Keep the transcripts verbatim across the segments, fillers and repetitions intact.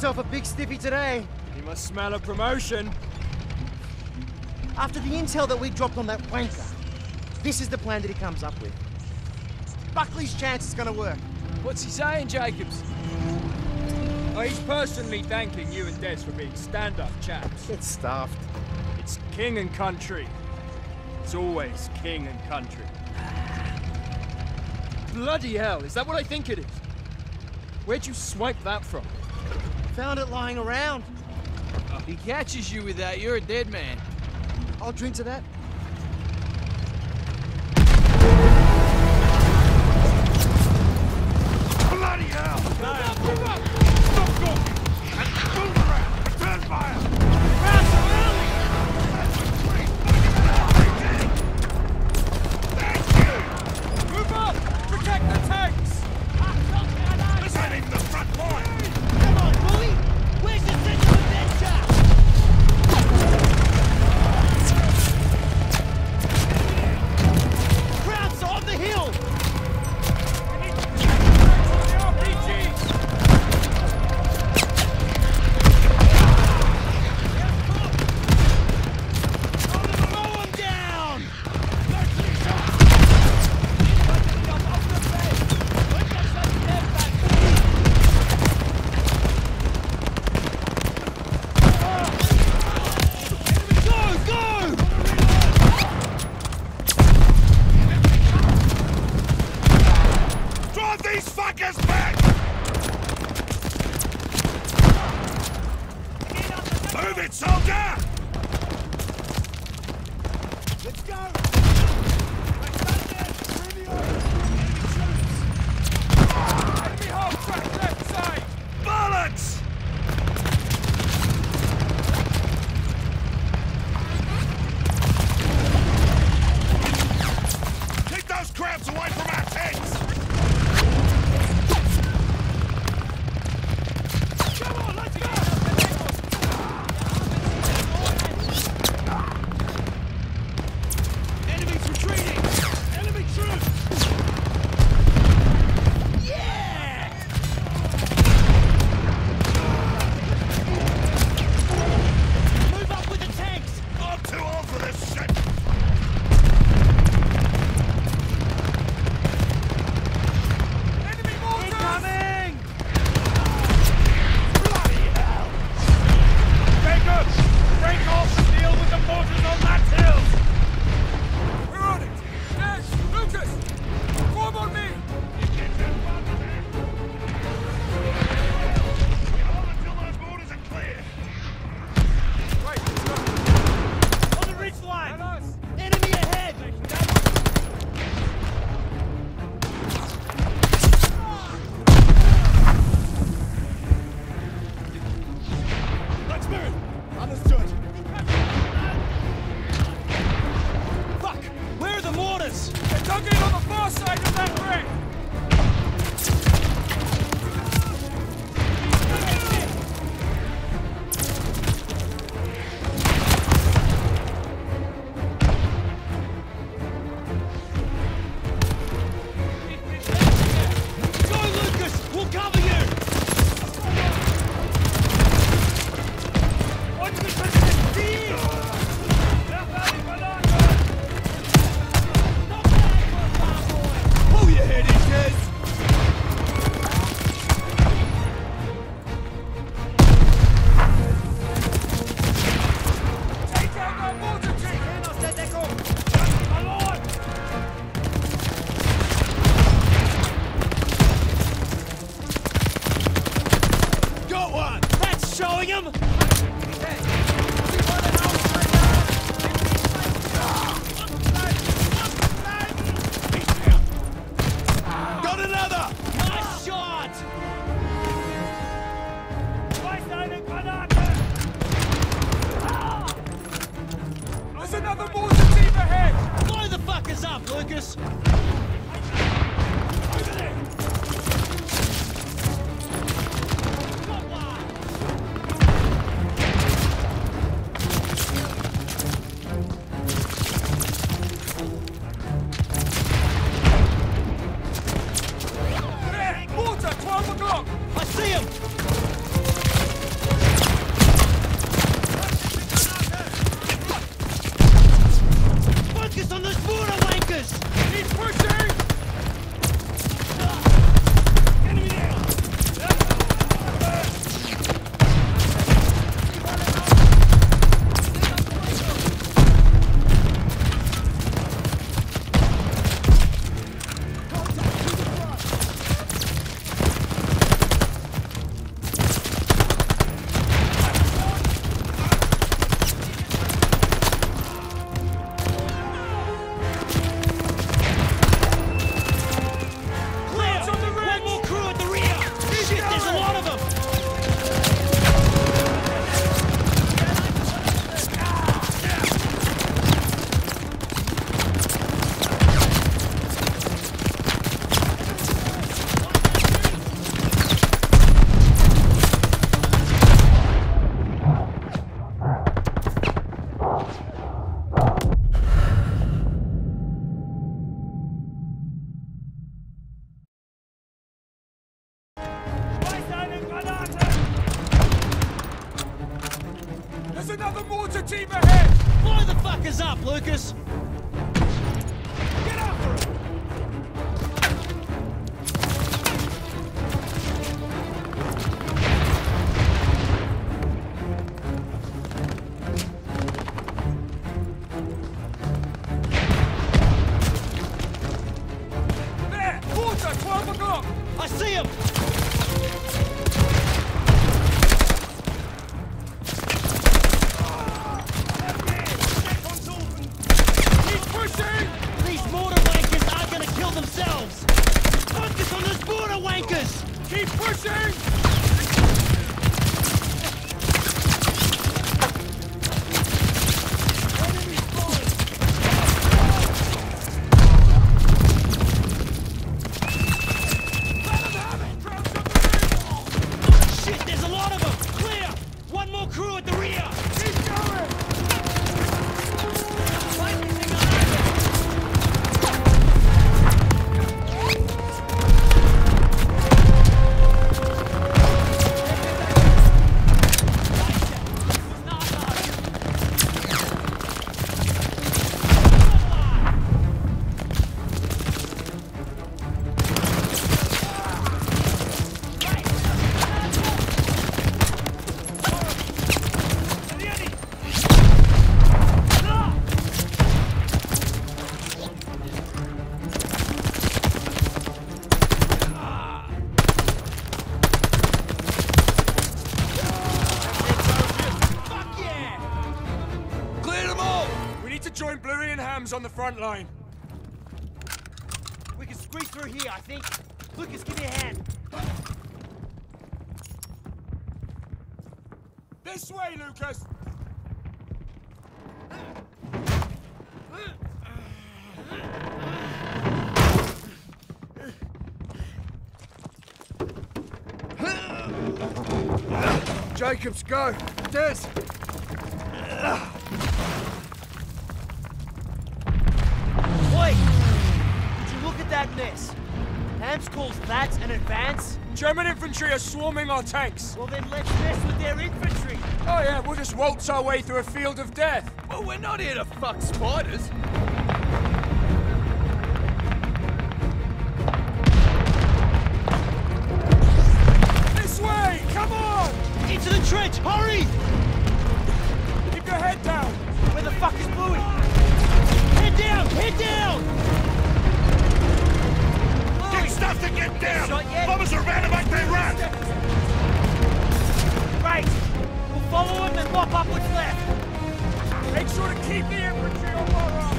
yourself a big stiffy today. You must smell a promotion. After the intel that we dropped on that wanker, this is the plan that he comes up with. Buckley's chance is gonna work. What's he saying, Jacobs? Oh, he's personally thanking you and Des for being stand-up chaps. Get stuffed. It's king and country. It's always king and country. Bloody hell, is that what I think it is? Where'd you swipe that from? Found it lying around. If he catches you with that, you're a dead man. I'll drink to that. Bloody hell! Move up! Stop talking! And move around! Return fire! Round early! Thank you! Move up! Protect the tanks! This ain't even the front line! Come on, bully! Where's the sense of adventure? Crowds on the hill! Move it, soldier! Let's go! Enemy half track left side! Bullets! Keep those crabs away from our tanks! Come on, let's go! Enemies retreating! Enemy troops! Yeah! Move up with the tanks! I'm too old for this shit! Enemy mortars! Incoming! Bloody hell! Jacob! Break off and deal with the mortars on that hill! We're on it! Yes! Lucas! Form on me! Hold until those borders are clear! Right, let's go! On the ridge line! And us! Enemy ahead! Let's move! Understood. Fuck! Where are the mortars? They're dug in on the far side of that brick! Go, Lucas! We'll cover you! Pull your head in, Tez! Take out that mortar chief! My lord! Got one! That's showing him! Got another! Nice shot! There's another mortar team ahead! Blow the fuckers up, Lucas! Over there! Got one! There! Mortar, twelve o'clock! I see him! There's another mortar team ahead! Blow the fuckers up, Lucas! Get after him! There! Mortar, twelve o'clock! I see him! These mortar wankers aren't gonna kill themselves! Focus on those mortar wankers! Keep pushing! Shit, there's a lot of them! Clear! One more crew at the rear! Keep going! Join Bluey and Hams on the front line. We can squeeze through here, I think. Lucas, give me a hand. This way, Lucas! Jacobs, go! Des! Wait! Did you look at that mess? Hams calls that an advance? German infantry are swarming our tanks. Well then let's mess with their infantry. Oh yeah, we'll just waltz our way through a field of death. Well, we're not here to fuck spiders. This way! Come on! Into the trench! Hurry! Keep your head down! Where the fuck is Bluey? Head down! Head down! Get stuff to get down! Not yet. Bombers are round like they run! Right! We'll follow him and mop up what's left. Make sure to keep the infantry on our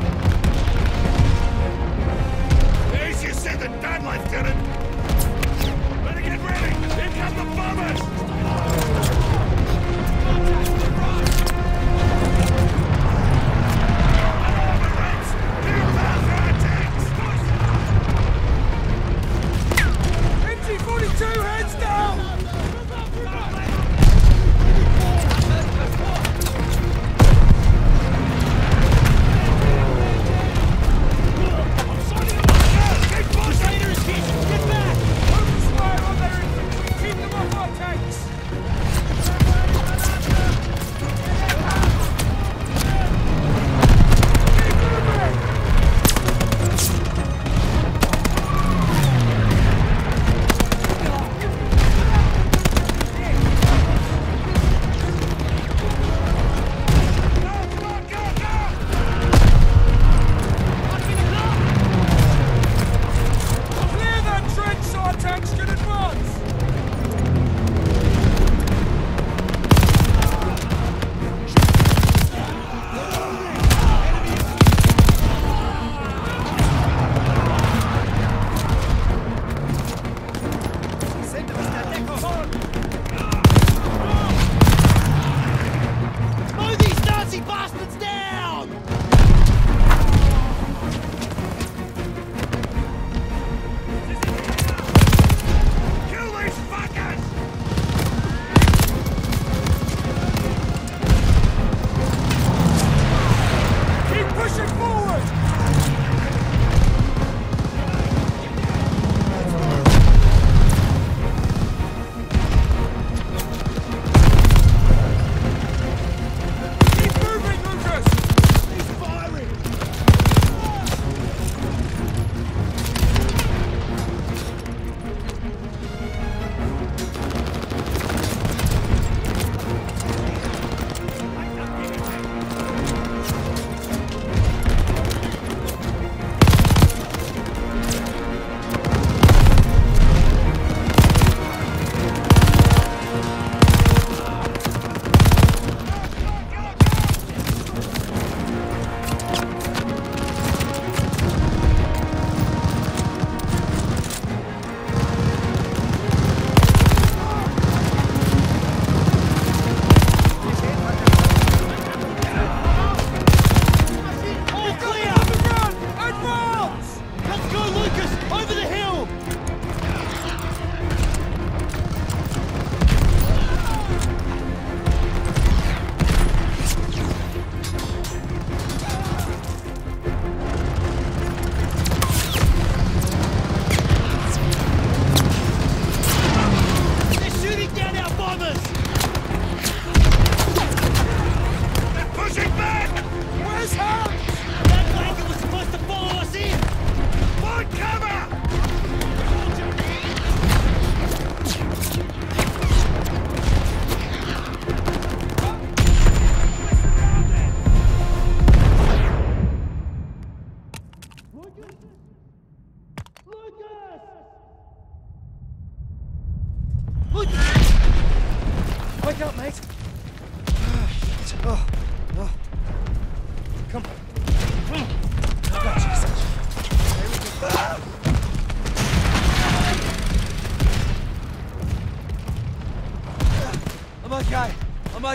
Easier said than done, Lieutenant! Better get ready! Here come the bombers! forty-two, heads down! Focus fire on their infantry! Keep them off our tanks!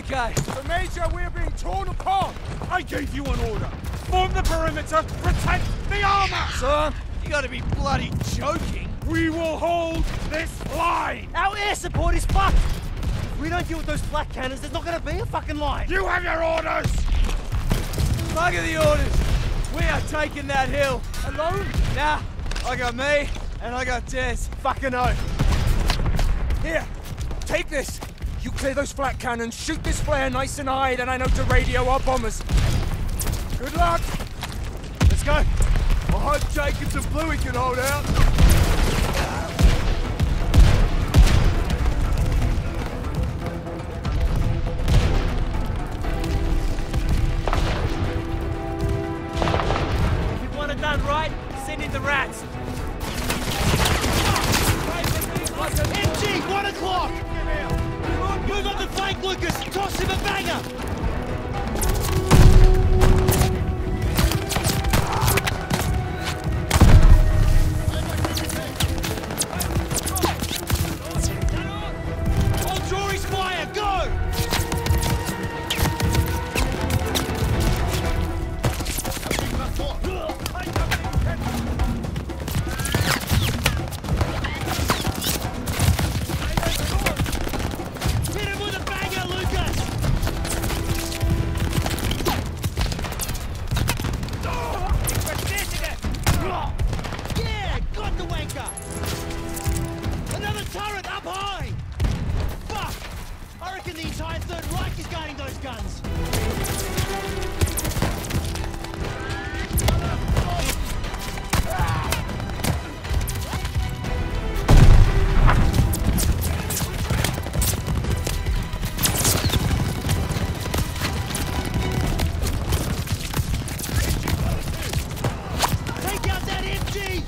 okay? So, Major, we're being torn apart. I gave you an order. Form the perimeter, protect the armor! Son, you gotta be bloody joking. We will hold this line! Our air support is fucked! If we don't deal with those flak cannons, there's not gonna be a fucking line! You have your orders! Look at the orders. We are taking that hill. Alone? Nah, I got me, and I got Tess. Fucking oath. Here, take this. You clear those flak cannons, shoot this flare nice and high, then I know to radio our bombers. Good luck! Let's go. I hope Jacobs and Bluey can hold out. If you want it done right, send in the rats! M G, one o'clock! Move up the flank, Lucas! Toss him a banger! Hold Jory's fire, go! Hit him with a banger, Lucas! Yeah, got the wanker! Another turret up high! Fuck! I reckon the entire Third Reich is guarding those guns! Take out that M G!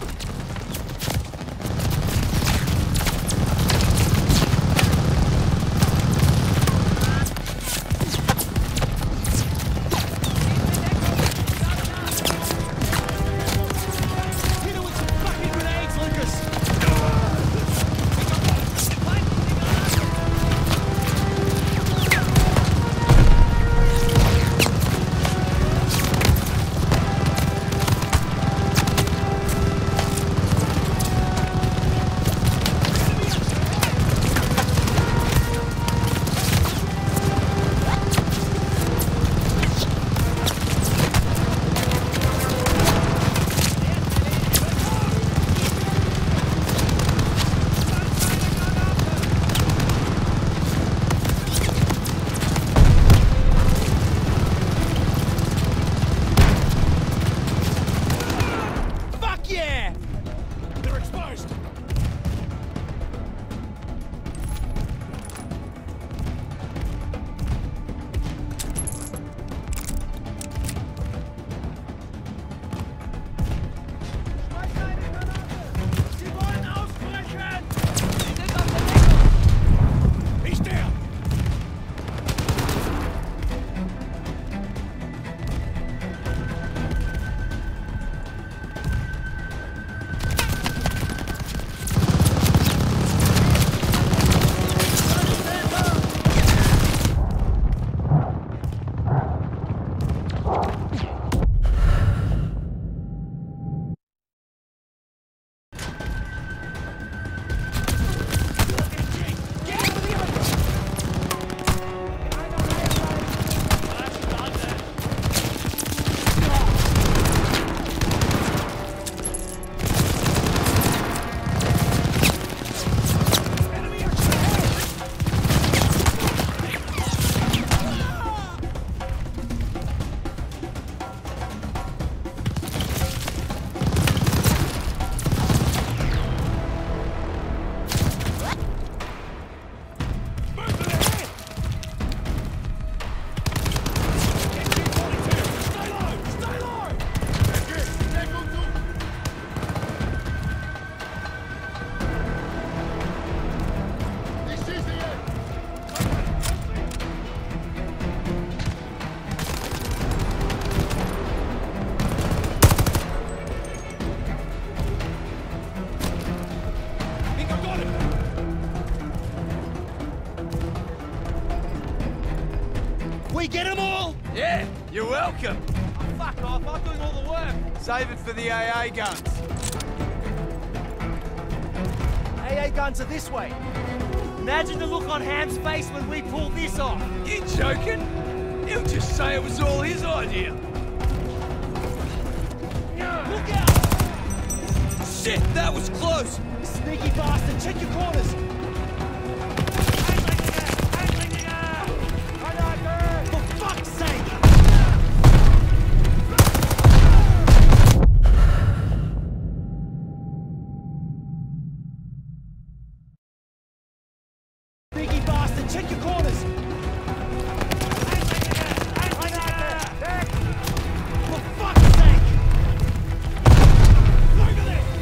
We get them all? Yeah, you're welcome. Oh, fuck off, I'm doing all the work. Save it for the A A guns. A A guns are this way. Imagine the look on Ham's face when we pull this off. You joking? He'll just say it was all his idea. Look out! Shit, that was close. Sneaky bastard, check your corners. For fuck's sake! Sneaky bastard, check your corners. For fuck's sake! Look at this!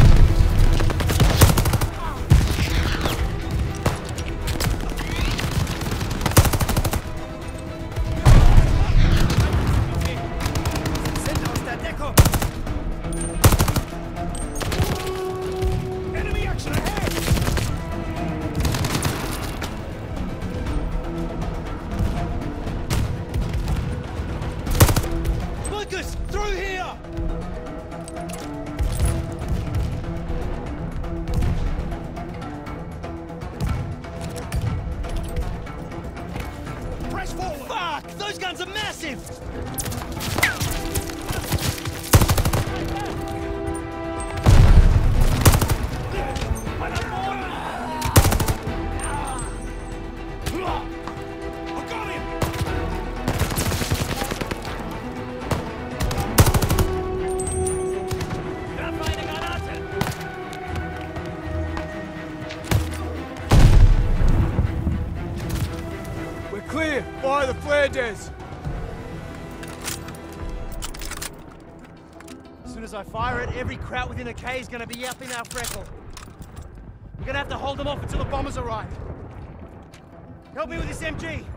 Enemy action ahead! Lucas, through here! Press forward! Fuck! Those guns are massive! I got him! We're clear. Fire the flare des. As soon as I fire it, every kraut within a K is gonna be up in our freckle. We're gonna have to hold them off until the bombers arrive. Help me with this M G.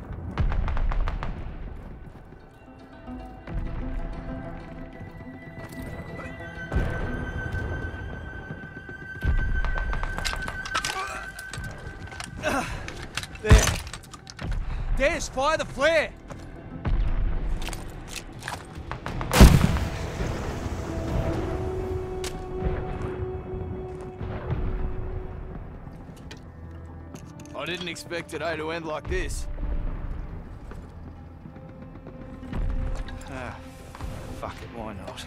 There. Des, fire the flare. I didn't expect today to end like this. Ah, fuck it, why not?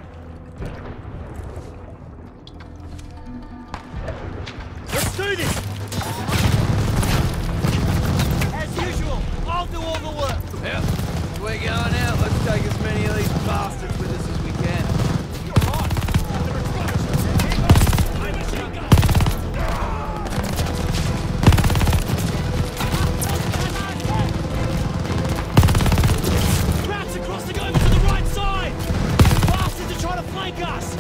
Let's do this! As usual, I'll do all the work. Yep. We're going out. Let's take as many of these bastards with us as we can. You're right. I'm a machine gun. Rats are crossing over to the right side! Bastards are trying to flank us!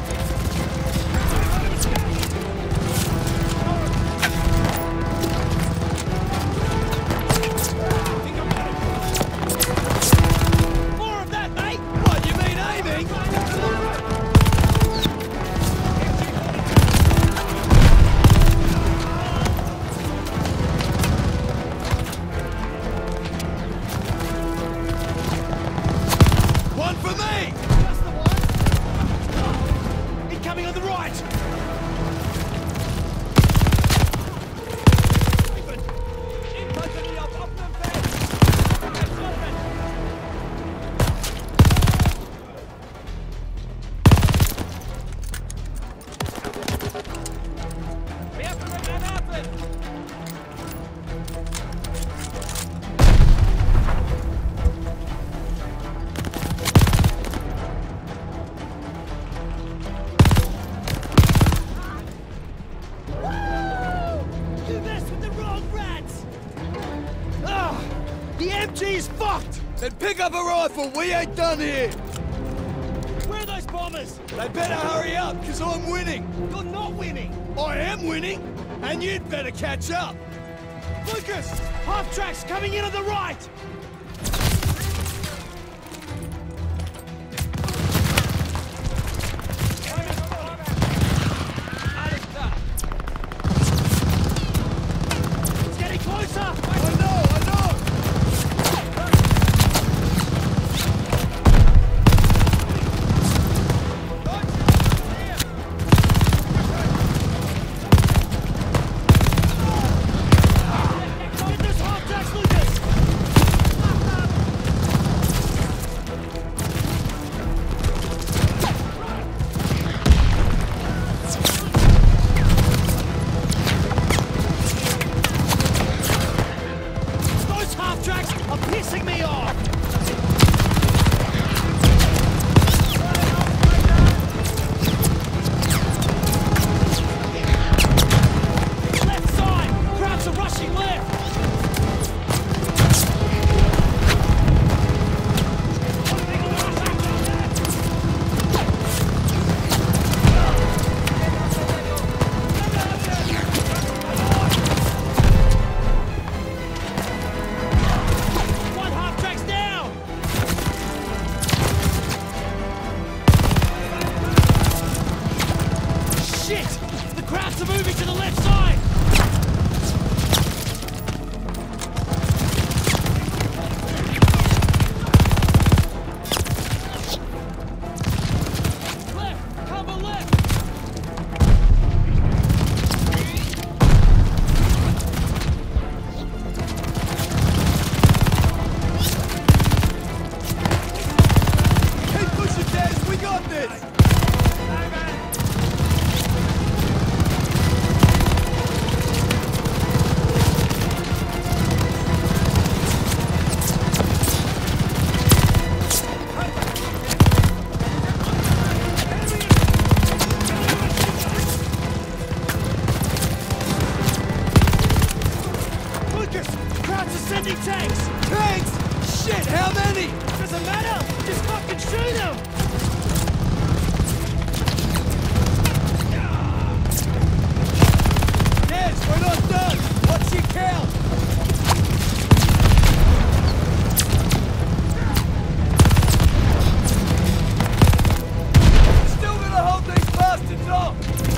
More of that, mate! What, you mean aiming? One for me! That's the one! Incoming on the right! We have to make that happen! You messed with the wrong rats! Ah! The M G is fucked! Then pick up a rifle, we ain't done here! Where are those bombers? They better hurry up, because I'm winning! You're not winning! I am winning, and you'd better catch up! Lucas! Half tracks coming in on the right! It's getting closer! I know, I know! he? Doesn't matter! Just fucking shoot him! Yes, we're not done! What's your count? Still gonna hold these bastards off!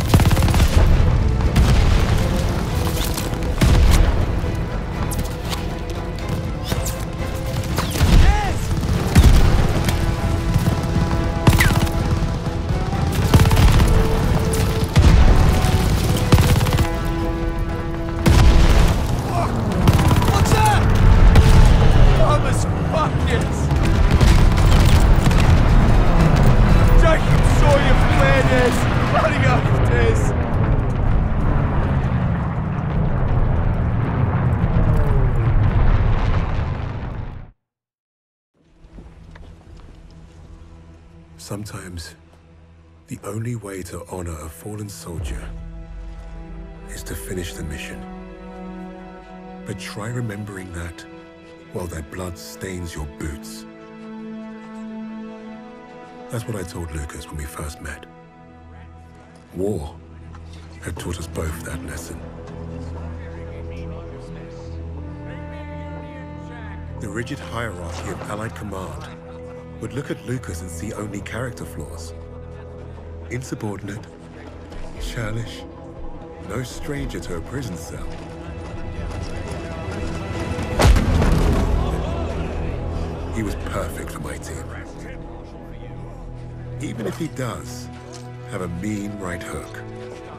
Sometimes, the only way to honor a fallen soldier is to finish the mission. But try remembering that while their blood stains your boots. That's what I told Lucas when we first met. War had taught us both that lesson. The rigid hierarchy of Allied command would look at Lucas and see only character flaws. Insubordinate, churlish, no stranger to a prison cell. He was perfect for my team. Even if he does have a mean right hook.